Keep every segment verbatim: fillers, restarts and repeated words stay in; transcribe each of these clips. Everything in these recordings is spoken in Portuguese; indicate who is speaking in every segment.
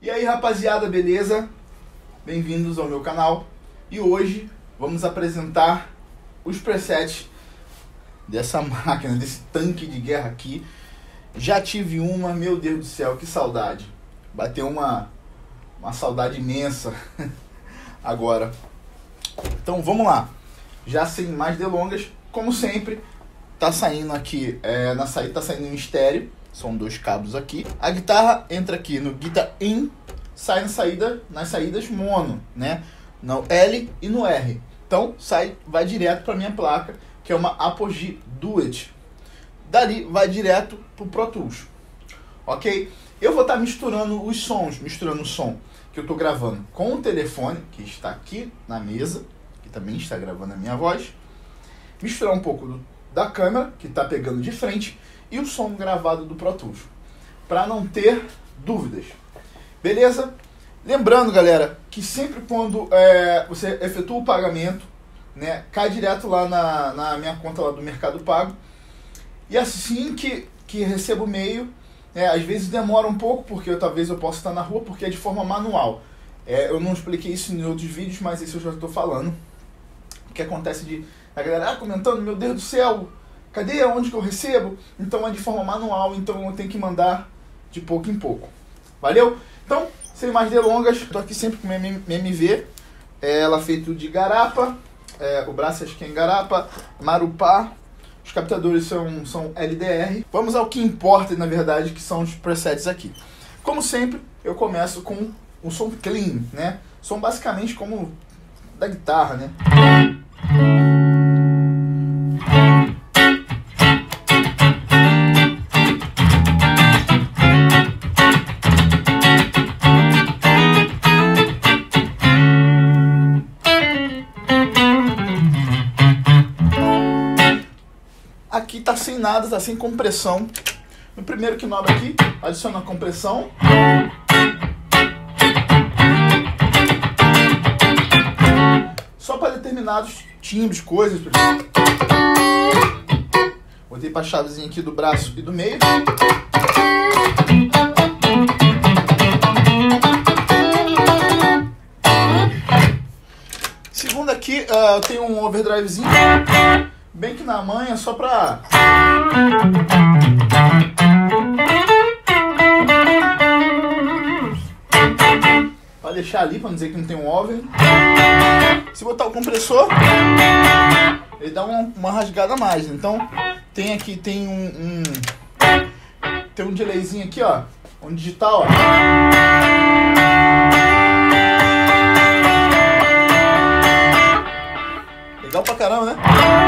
Speaker 1: E aí, rapaziada, beleza? Bem-vindos ao meu canal. E hoje vamos apresentar os presets dessa máquina, desse tanque de guerra aqui. Já tive uma, meu Deus do céu, que saudade. Bateu uma, uma saudade imensa agora. Então vamos lá. Já sem mais delongas, como sempre, tá saindo aqui, é, na saída tá saindo em estéreo. São dois cabos aqui. A guitarra entra aqui no Guitar In, sai na saída, nas saídas mono, né? No L e no R. Então sai, vai direto para minha placa, que é uma Apogee Duet. Dali vai direto pro Pro Tools, ok? Eu vou estar misturando os sons, misturando o som que eu estou gravando com o telefone, que está aqui na mesa, que também está gravando a minha voz. Misturar um pouco do, da câmera, que está pegando de frente, e o som gravado do Pro Tools, para não ter dúvidas. Beleza? Lembrando, galera, que sempre quando é, você efetua o pagamento, né, cai direto lá na, na minha conta lá do Mercado Pago. E assim que, que recebo o e-mail, é, às vezes demora um pouco, porque eu, talvez eu possa estar na rua, porque é de forma manual. É, eu não expliquei isso em outros vídeos, mas isso eu já estou falando. O que acontece de a galera ah, comentando, meu Deus do céu, cadê, onde que eu recebo? Então é de forma manual, então eu tenho que mandar de pouco em pouco. Valeu? Então, sem mais delongas, estou aqui sempre com minha M V, é, ela feito de garapa, é, o braço acho que é em garapa, marupá, os captadores são, são L D R. Vamos ao que importa, na verdade, que são os presets aqui. Como sempre, eu começo com o som clean, né? Som basicamente como da guitarra, né? Aqui tá sem nada, tá sem compressão. No primeiro que knob aqui, adiciona a compressão. Só para determinados timbres, coisas. Botei para a chavezinha aqui do braço e do meio. Segundo aqui, uh, eu tenho um overdrivezinho. Bem que na manha, só pra... Pra deixar ali, pra não dizer que não tem um over. Se botar o compressor, ele dá uma, uma rasgada a mais. Então, tem aqui, tem um, um... Tem um delayzinho aqui, ó. Um digital, ó. Legal pra caramba, né?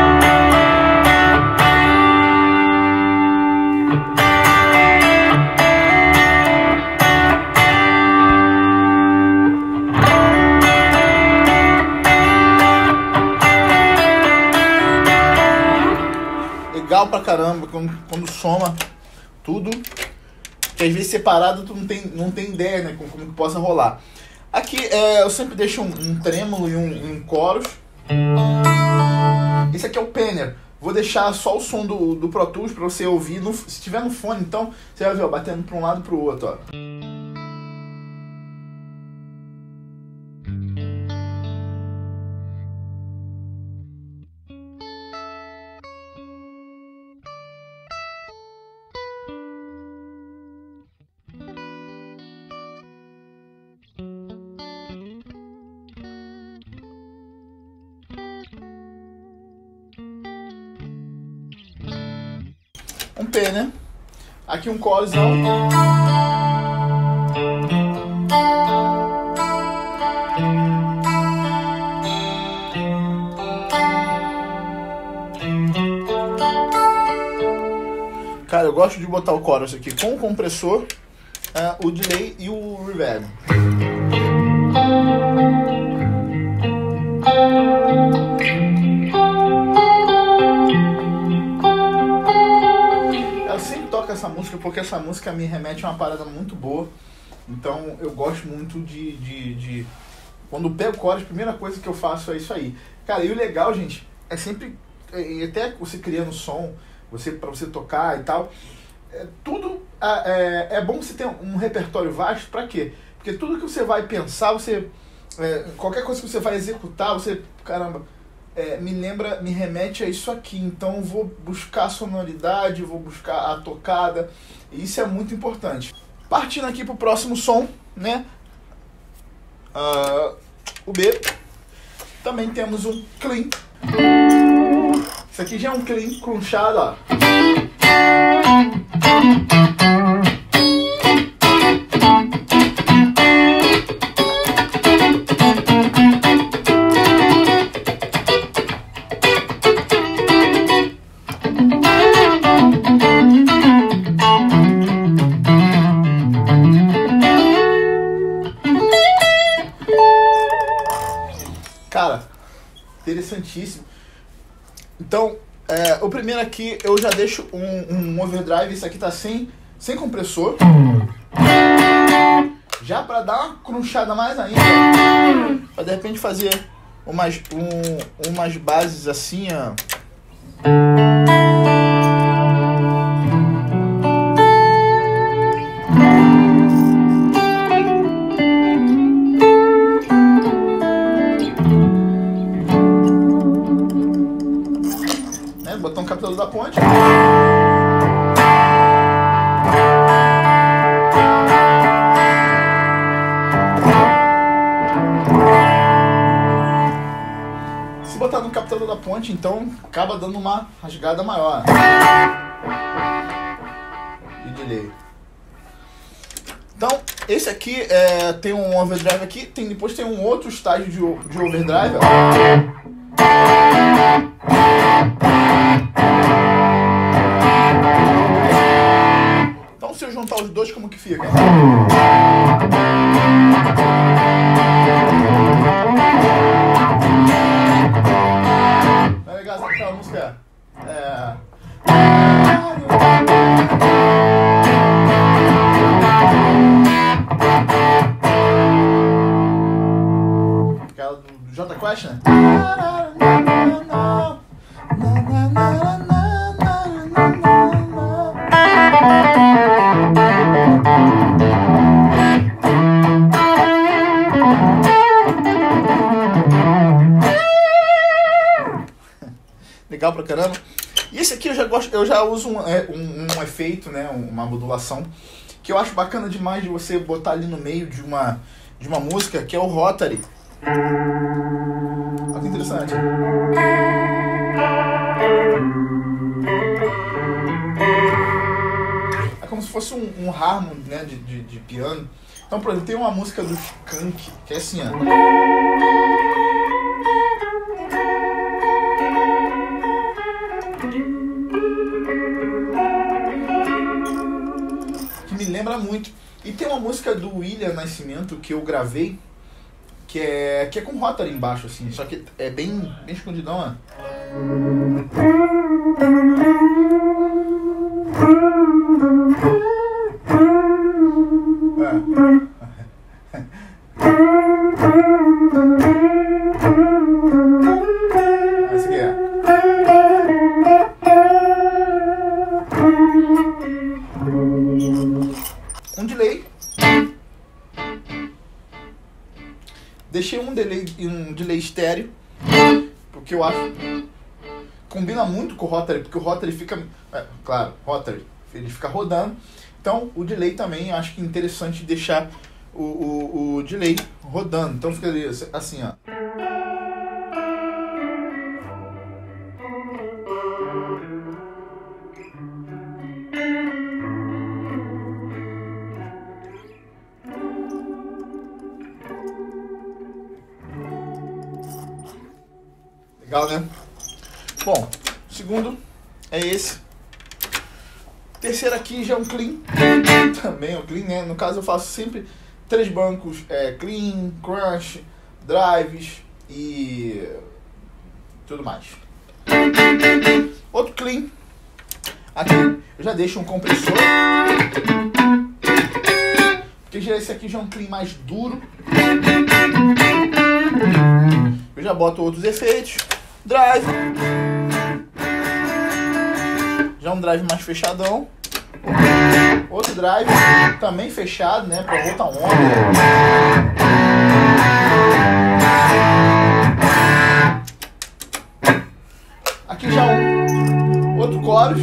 Speaker 1: Legal pra caramba quando, quando soma tudo, que às vezes separado tu não tem, não tem ideia, né, como, como que possa rolar. Aqui é, eu sempre deixo um, um trêmulo e um, um chorus. Esse aqui é o Penner. Vou deixar só o som do, do Pro Tools para você ouvir. No, se tiver no fone, então você vai ver, ó, batendo para um lado e para o outro, ó. Um P, né? Aqui um chorusão. Cara, eu gosto de botar o chorus aqui com o compressor, uh, o delay e o reverb. Essa música porque essa música me remete a uma parada muito boa, então eu gosto muito de, de, de... quando eu pego o chorus, a primeira coisa que eu faço é isso aí, cara. E o legal, gente, é sempre, é, até você criando som, você, pra você tocar e tal, é, tudo é, é bom você ter um repertório vasto. Pra quê? Porque tudo que você vai pensar, você é, qualquer coisa que você vai executar, você, caramba, é, me lembra, me remete a isso aqui. Então eu vou buscar a sonoridade, vou buscar a tocada. E isso é muito importante. Partindo aqui pro próximo som, né? Uh, o B. Também temos um clean. Isso aqui já é um clean crunchado, ó. Cara, interessantíssimo. Então, é, o primeiro aqui eu já deixo um, um overdrive. Isso aqui tá sem, sem compressor. Já pra dar uma crunchada mais ainda. Pra de repente fazer umas, um, umas bases assim, ó. Botar um captador da ponte. Se botar no captador da ponte, então acaba dando uma rasgada maior de delay. Então, esse aqui é, tem um overdrive aqui, tem, depois tem um outro estágio de, de overdrive. Ó. Então, se eu juntar os dois, como que fica? Não é legal essa aquela música? É... Aquela do Jota Quest, né? Legal pra caramba. E esse aqui eu já gosto, eu já uso um, um, um efeito, né, uma modulação, que eu acho bacana demais de você botar ali no meio de uma, de uma música, que é o Rotary. Olha que interessante. É como se fosse um, um harmon, né, de, de, de piano. Então, por exemplo, tem uma música do Skank, que é assim, ó. Me lembra muito. E tem uma música do William Nascimento que eu gravei, que é, que é com Rotary embaixo, assim, só que é bem, bem escondidão, ó. É. Esse aqui é. Um delay. Deixei um delay, um delay estéreo, porque eu acho combina muito com o Rotary, porque o Rotary fica, é, claro, Rotary, ele fica rodando. Então o delay também acho que é interessante deixar o, o, o delay rodando. Então fica assim, ó. Legal, né? Bom, o segundo é esse. O terceiro aqui já é um clean. Também é um clean, né? No caso eu faço sempre três bancos, é, clean, crunch, drives e tudo mais. Outro clean. Aqui eu já deixo um compressor, porque já esse aqui já é um clean mais duro. Eu já boto outros efeitos. Drive. Já um drive mais fechadão. Outro drive também fechado, né, para outra onda. Aqui já um outro chorus.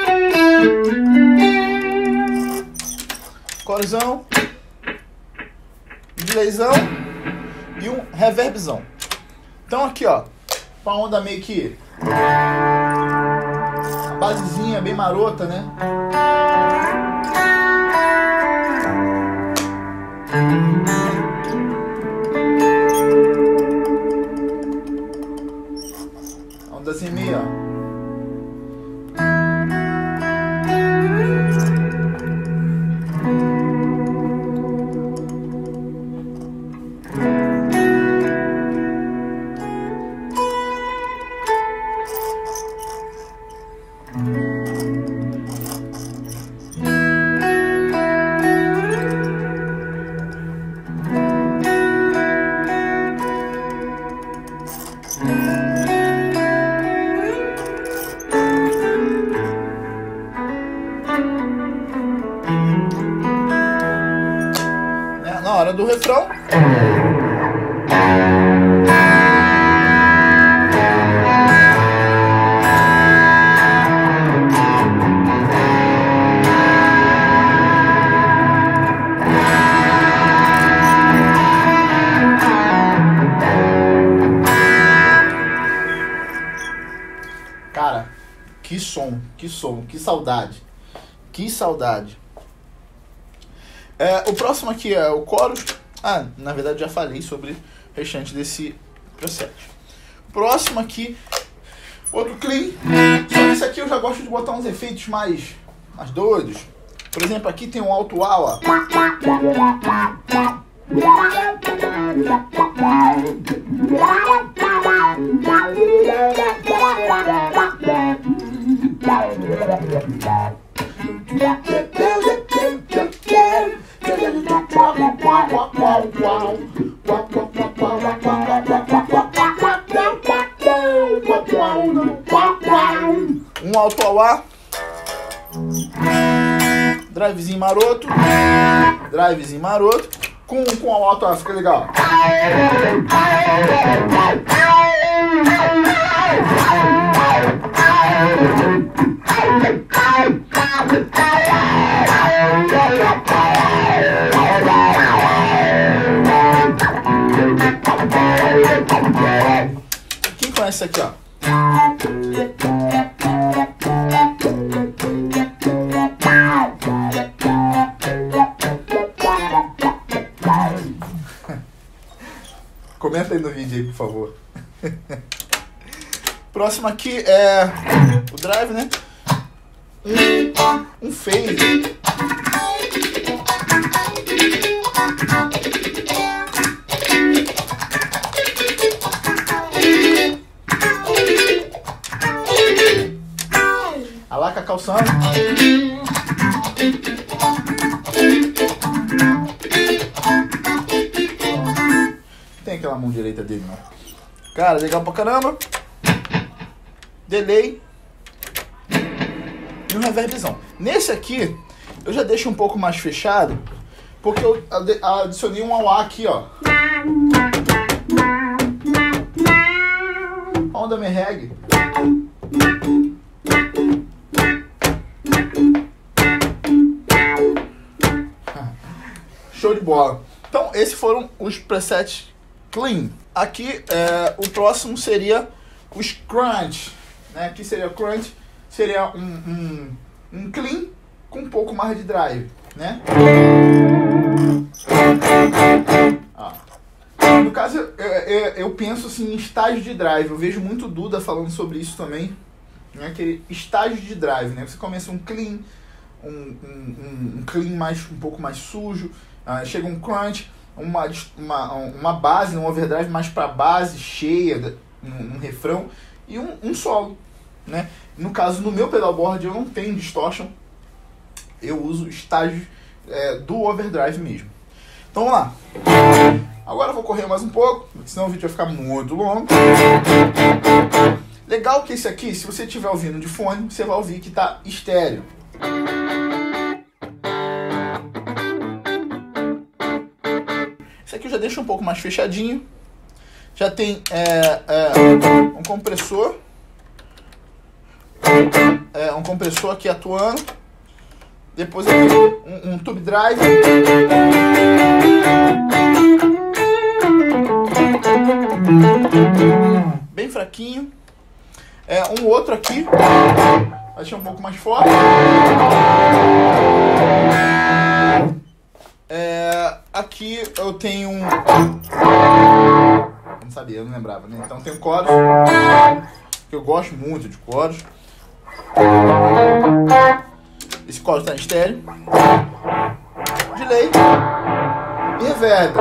Speaker 1: Chorusão, delayzão e um reverbzão. Então aqui, ó, uma onda meio que a basezinha bem marota, né? Ondazinha meio, ó. Na hora do refrão, cara, que som, que som, que saudade, que saudade. É, o próximo aqui é o chorus. Ah, na verdade já falei sobre o restante desse preset. O próximo aqui, outro clean. Só que esse aqui eu já gosto de botar uns efeitos mais, mais doidos. Por exemplo, aqui tem um alto A, ó. Um alto ao A, drivezinho maroto, drivezinho maroto, com, com o alto A, fica legal. Quem conhece isso aqui, ó? Comenta aí no vídeo aí, por favor. Próximo aqui é o drive, né? Um, um fade. A laca calçando. Tem aquela mão direita dele, não. Cara, legal pra caramba. Delay. E um reverbzão. Nesse aqui, eu já deixo um pouco mais fechado, porque eu adicionei um A aqui, ó. Onda me reggae. Show de bola. Então, esses foram os presets clean. Aqui, é, o próximo seria os crunch, né? Aqui seria crunch, seria um, um, um clean com um pouco mais de drive, né? Ah. No caso, eu, eu, eu penso assim em estágio de drive. Eu vejo muito Duda falando sobre isso também, né? Aquele estágio de drive, né? Você começa um clean, um, um, um clean mais, um pouco mais sujo, uh, chega um crunch, uma, uma, uma base, um overdrive mais para base, cheia, um, um refrão e um, um solo, né? No caso, no meu pedalboard eu não tenho distortion, eu uso estágio é, do overdrive mesmo. Então vamos lá. Agora eu vou correr mais um pouco, senão o vídeo vai ficar muito longo. Legal que esse aqui, se você estiver ouvindo de fone, você vai ouvir que tá estéreo. Esse aqui eu já deixo um pouco mais fechadinho. Já tem é, é, um compressor. É, um compressor aqui atuando. Depois aqui um, um tube drive. Bem fraquinho. É, um outro aqui. Vai ser um pouco mais forte. É, aqui eu tenho um... Não sabia, eu não lembrava, né? Então tem um chorus, que eu gosto muito de chorus. Esse chorus está em estéreo. Delay e reverb.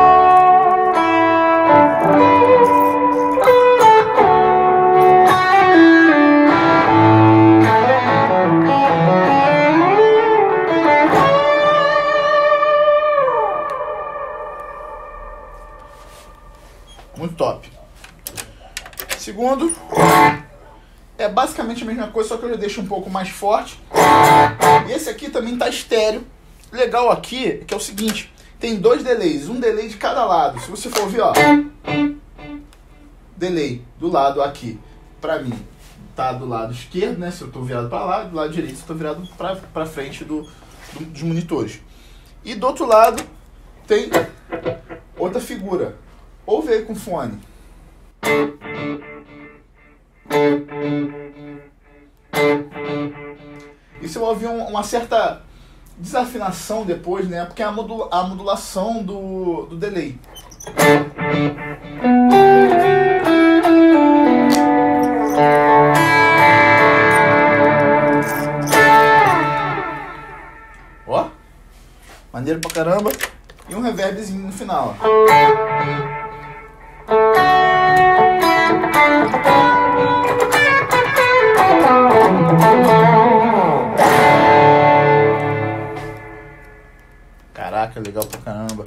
Speaker 1: Muito top. Segundo, é basicamente a mesma coisa, só que eu já deixo um pouco mais forte. E esse aqui também tá estéreo. Legal aqui é que é o seguinte, tem dois delays, um delay de cada lado. Se você for ouvir, ó, delay do lado aqui, pra mim, tá do lado esquerdo, né? Se eu tô virado pra lá, do lado direito, se eu tô virado pra, pra frente do, do, dos monitores. E do outro lado tem outra figura. Ouve aí com fone. Isso eu ouvi um, uma certa desafinação depois, né? Porque é a, modula a modulação do, do delay. Ó, maneiro pra caramba. E um reverbzinho no final. Caraca, legal pra caramba.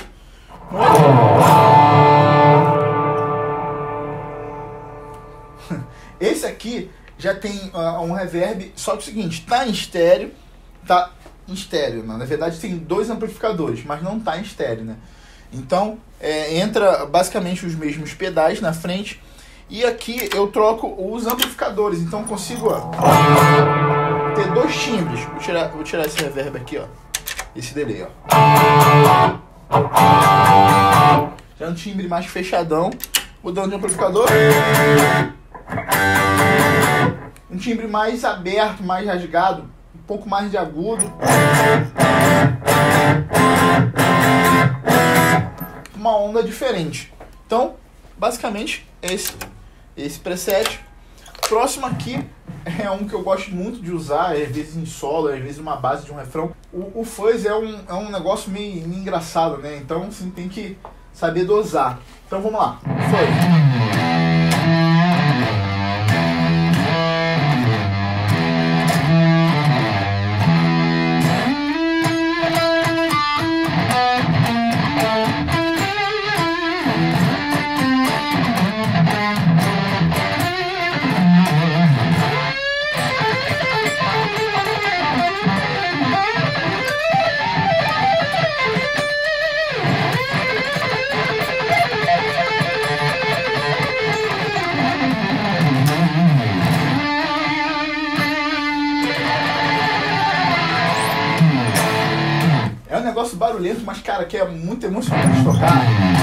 Speaker 1: Esse aqui já tem uh, um reverb, só que é o seguinte, tá em estéreo, tá em estéreo, né? Na verdade tem dois amplificadores, mas não tá em estéreo, né? Então é, entra basicamente os mesmos pedais na frente. E aqui eu troco os amplificadores, então consigo ó, ter dois timbres. Vou tirar, vou tirar esse reverb aqui, ó. Esse delay, ó. Já é um timbre mais fechadão. Mudando de amplificador. Um timbre mais aberto, mais rasgado. Um pouco mais de agudo. Uma onda diferente. Então, basicamente, esse, esse preset. Próximo aqui é um que eu gosto muito de usar, às vezes em solo, às vezes uma base de um refrão. O, o fuzz é um, é um negócio meio, meio engraçado, né? Então você tem que saber dosar. Então vamos lá. Fuzz. É um negócio barulhento, mas cara, que é muito emocionante de tocar.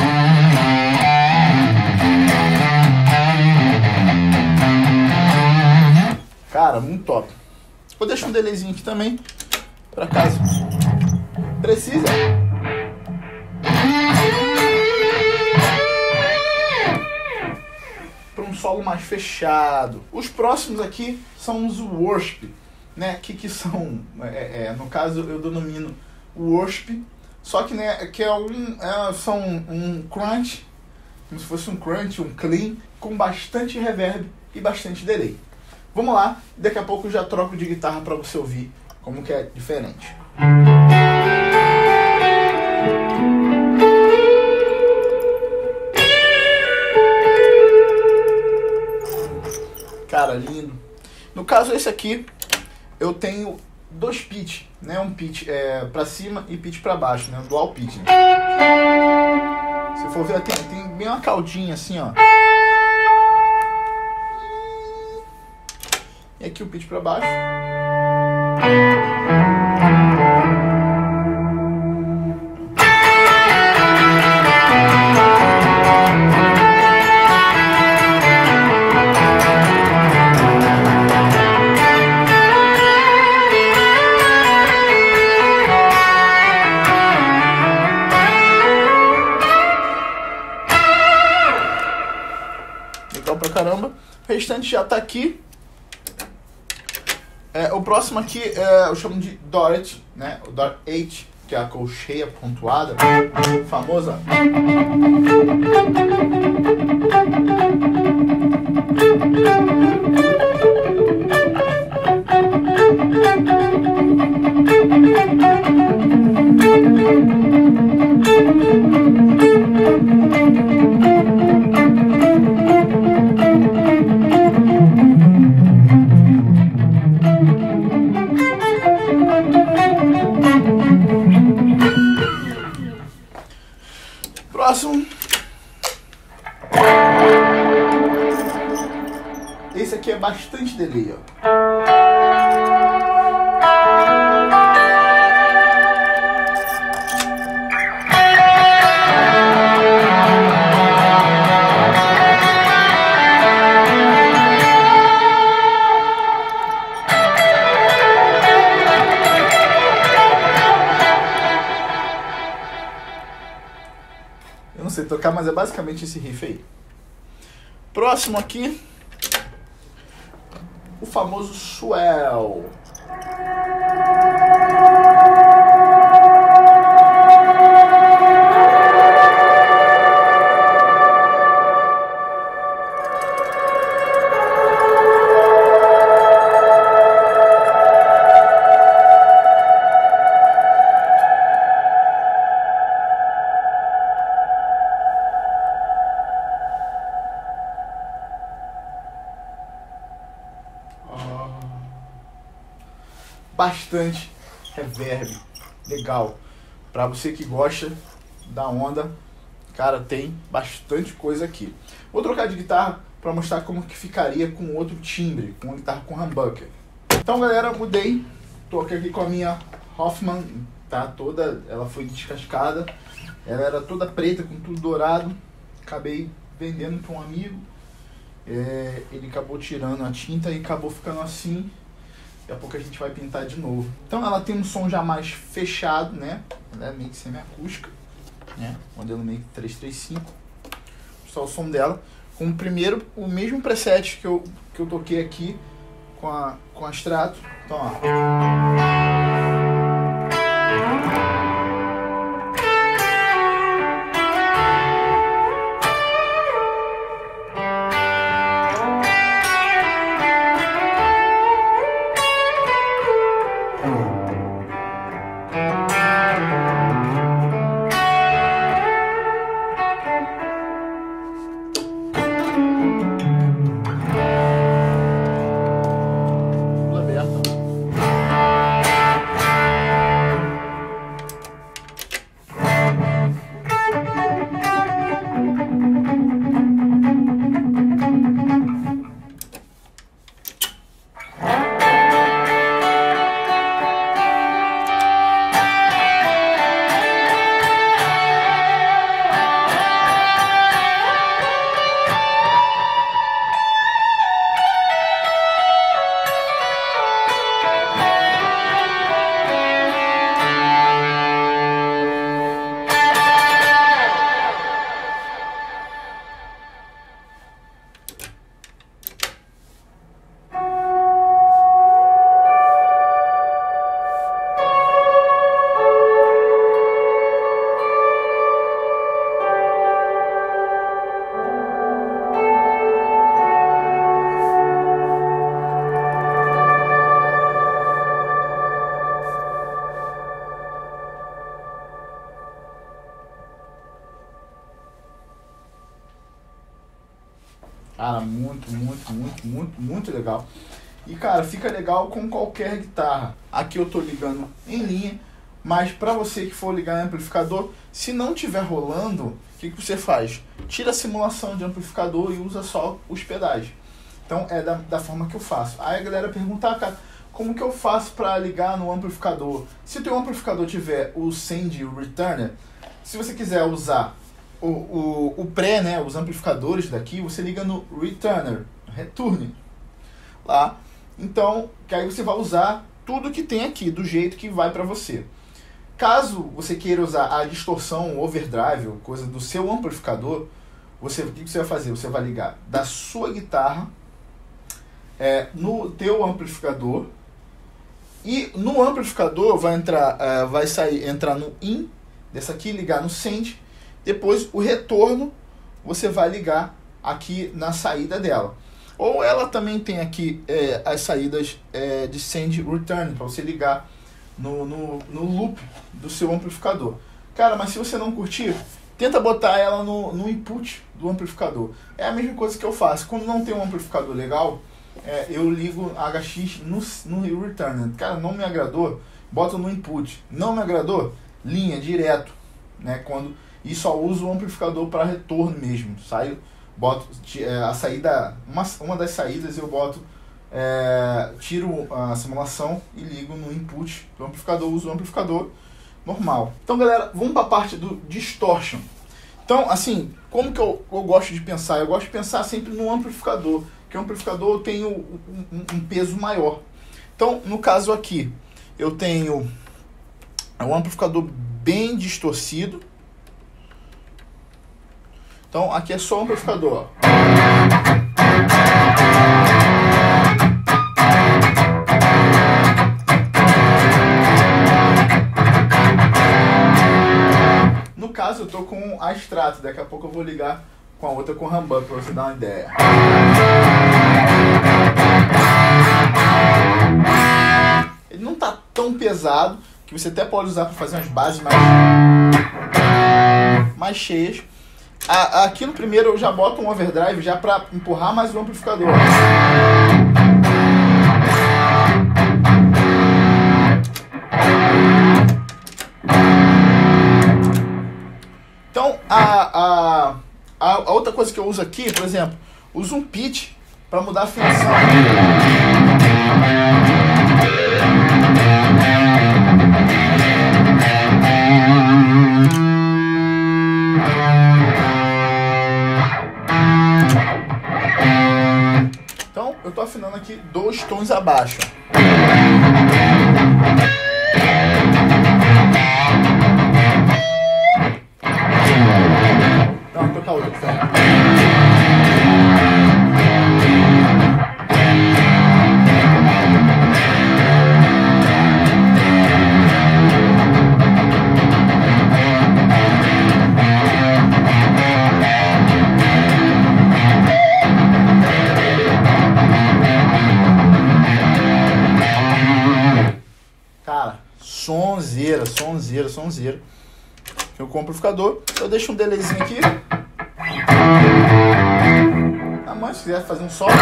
Speaker 1: Cara, muito top. Vou deixar um delayzinho aqui também, pra caso precisa. Para um solo mais fechado. Os próximos aqui são os worship, né? Que que são, é, é, no caso eu denomino worship, só que né, que é um, é, são um crunch, como se fosse um crunch, um clean, com bastante reverb e bastante delay. Vamos lá, daqui a pouco eu já troco de guitarra para você ouvir como que é diferente. Cara, lindo. No caso esse aqui, eu tenho dois pitch, né? Um pitch é, para cima e pitch para baixo, né? Dual pitch. Né? for ver, tem, tem bem uma caldinha assim, ó. E aqui o pitch pra baixo. Legal pra caramba. O restante já tá aqui. É, o próximo aqui é, eu chamo de Doric, né? O Doric oito, que é a colcheia pontuada, famosa. Próximo. Esse aqui é bastante delay, ó. Eu não sei tocar, mas é basicamente esse riff aí. Próximo aqui, o famoso swell. Bastante reverb, legal. Pra você que gosta da onda, cara, tem bastante coisa aqui. Vou trocar de guitarra pra mostrar como que ficaria com outro timbre, com uma guitarra com humbucker. Então, galera, mudei. Tô aqui com a minha Hoffman, tá toda, ela foi descascada. Ela era toda preta, com tudo dourado. Acabei vendendo pra um amigo. É, ele acabou tirando a tinta e acabou ficando assim. Daqui a pouco a gente vai pintar de novo. Então ela tem um som já mais fechado, né? Ela é meio que semi-acústica, né? Modelo meio que trezentos e trinta e cinco. Só o som dela. Com o primeiro, o mesmo preset que eu, que eu toquei aqui com a, com a Strato. Então, ó. Cara, muito, muito, muito, muito, muito legal. E, cara, fica legal com qualquer guitarra. Aqui eu tô ligando em linha. Mas para você que for ligar amplificador, se não tiver rolando, o que, que você faz? Tira a simulação de amplificador e usa só os pedais. Então é da, da forma que eu faço. Aí a galera pergunta, ah, cara, como que eu faço para ligar no amplificador? Se o teu amplificador tiver o send e o returner, se você quiser usar o, o, o pré, né, os amplificadores daqui, você liga no returner, return, lá. Então, que aí você vai usar tudo que tem aqui, do jeito que vai para você. Caso você queira usar a distorção, overdrive, coisa do seu amplificador, você, o que você vai fazer? Você vai ligar da sua guitarra é, no teu amplificador, e no amplificador vai entrar, uh, vai sair, entrar no in, dessa aqui, ligar no send, depois o retorno você vai ligar aqui na saída dela. Ou ela também tem aqui é, as saídas é, de send return, para você ligar no, no, no loop do seu amplificador. Cara, mas se você não curtir, tenta botar ela no, no input do amplificador. É a mesma coisa que eu faço. Quando não tem um amplificador legal, é, eu ligo H X no, no return. Cara, não me agradou, bota no input. Não me agradou, linha, direto. Né, quando, e só uso o amplificador para retorno mesmo. Saio, boto é, a saída, uma, uma das saídas eu boto, é, tiro a simulação e ligo no input do amplificador, uso o amplificador normal. Então, galera, vamos para a parte do distortion. Então, assim, como que eu, eu gosto de pensar? Eu gosto de pensar sempre no amplificador, que o amplificador tem um, um, um peso maior. Então, no caso aqui, eu tenho um amplificador bem distorcido. Então, aqui é só o amplificador, ó. No caso, eu tô com a Strato, daqui a pouco eu vou ligar com a outra com humbucker para você dar uma ideia. Ele não tá tão pesado, que você até pode usar para fazer umas bases mais, mais cheias. A, aqui no primeiro eu já boto um overdrive já para empurrar mais o amplificador. Então a, a, a, a outra coisa que eu uso aqui, por exemplo, uso um pitch para mudar a afinação. Então, eu tô afinando aqui dois tons abaixo. Então, vou tocar outro aqui. Sonzeira, sonzeira, sonzeira. Eu compro o amplificador, eu deixo um delayzinho aqui. A mãe, se quiser fazer um solo.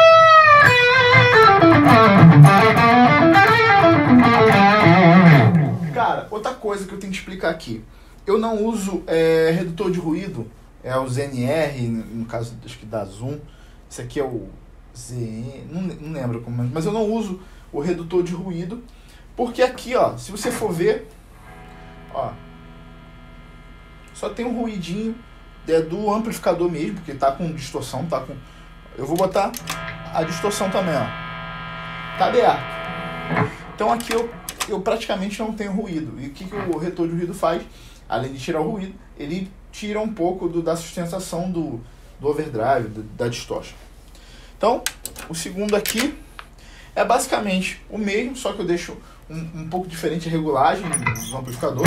Speaker 1: Cara, outra coisa que eu tenho que explicar aqui. Eu não uso é, redutor de ruído, é o Z N R, no caso acho que da Zoom. Esse aqui é o Z N, não, não lembro como é, mas eu não uso o redutor de ruído. Porque aqui, ó, se você for ver, ó, só tem um ruidinho é, do amplificador mesmo, porque tá com distorção, tá com... Eu vou botar a distorção também, ó. Tá aberto. Então aqui eu, eu praticamente não tenho ruído. E o que, que o redutor de ruído faz? Além de tirar o ruído, ele tira um pouco do, da sustentação do, do overdrive, do, da distortion. Então, o segundo aqui é basicamente o mesmo, só que eu deixo um, um pouco diferente a regulagem do amplificador.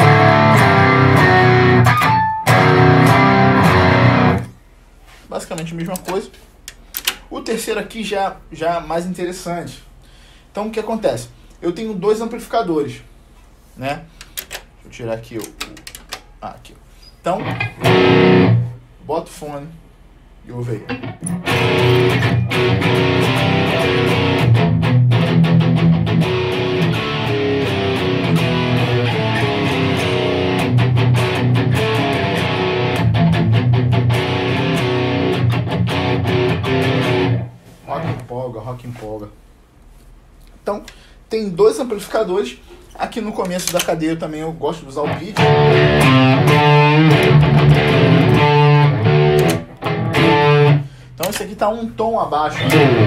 Speaker 1: Basicamente a mesma coisa. O terceiro aqui já, já mais interessante. Então o que acontece? Eu tenho dois amplificadores, né? Deixa eu tirar aqui o... Ah, aqui. Então, boto o fone e ouve aí. rock empolga. Então, tem dois amplificadores. Aqui no começo da cadeia também eu gosto de usar o pitch. Então esse aqui está um tom abaixo.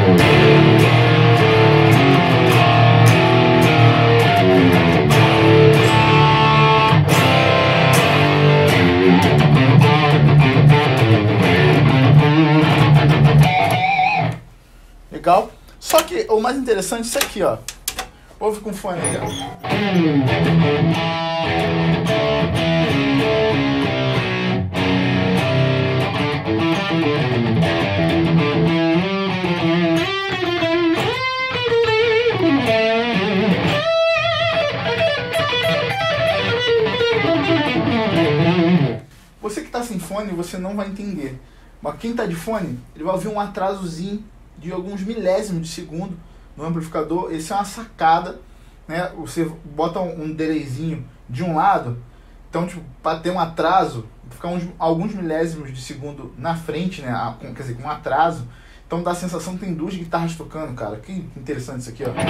Speaker 1: Legal? Só que o mais interessante é isso aqui, ó. Ouve com fone aí, ó. Você que está sem fone, você não vai entender. Mas quem está de fone, ele vai ouvir um atrasozinho de alguns milésimos de segundo no amplificador. Esse é uma sacada, né? Você bota um, um delayzinho de um lado, então tipo, para ter um atraso, ficar uns, alguns milésimos de segundo na frente, né? Com, quer dizer, com um atraso, então dá a sensação que tem duas guitarras tocando, cara. Que interessante isso aqui, ó.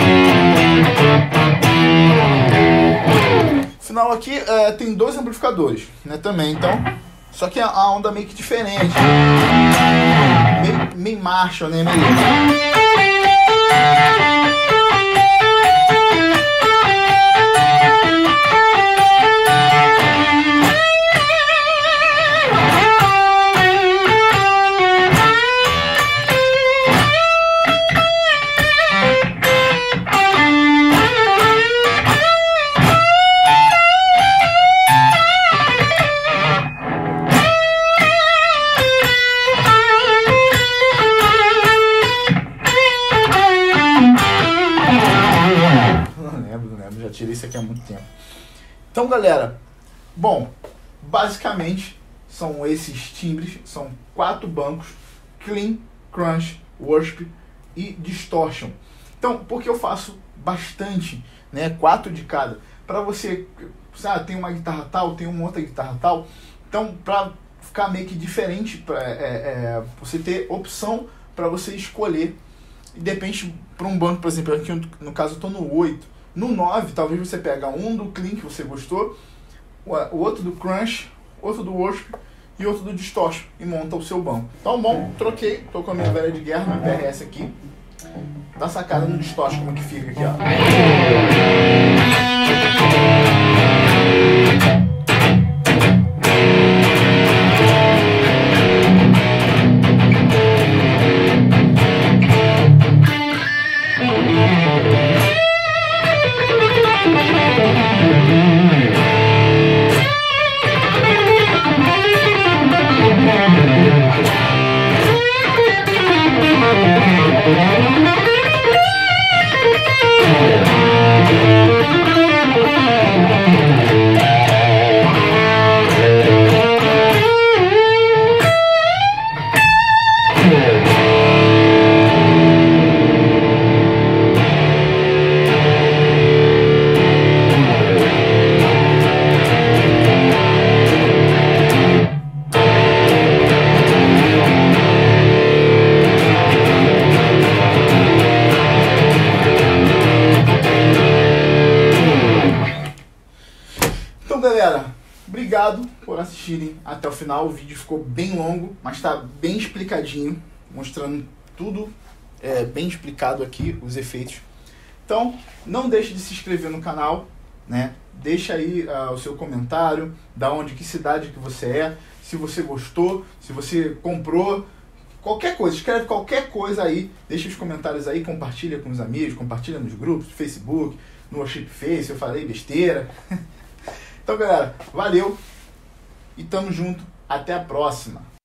Speaker 1: Final aqui é, tem dois amplificadores, né? Também, então, só que a, a onda meio que diferente, meio, meio Marshall, né? Meio... Já tirei isso aqui há muito tempo. Então, galera, bom, basicamente são esses timbres, são quatro bancos: Clean, Crunch, Worship e Distortion. Então, porque eu faço bastante, né, quatro de cada, para você, sabe, tem uma guitarra tal, tem uma outra guitarra tal, então para ficar meio que diferente, pra, é, é, você ter opção para você escolher, e depende para um banco, por exemplo, aqui no caso eu estou no oito. No nove, talvez você pega um do Clean que você gostou, o outro do Crunch, outro do Worship e outro do Distortion, e monta o seu banco. Então, bom, troquei, tô com a minha velha de guerra, minha P R S aqui. Dá sacada no Distortion como que fica aqui, ó. Galera, obrigado por assistirem até o final. O vídeo ficou bem longo, mas está bem explicadinho, mostrando tudo é, bem explicado aqui, os efeitos. Então, não deixe de se inscrever no canal, né? Deixa aí uh, o seu comentário, da onde, que cidade que você é, se você gostou, se você comprou, qualquer coisa, escreve qualquer coisa aí, deixa os comentários aí, compartilha com os amigos, compartilha nos grupos, no Facebook, no Worship Face, eu falei besteira. Então, galera, valeu e tamo junto. Até a próxima.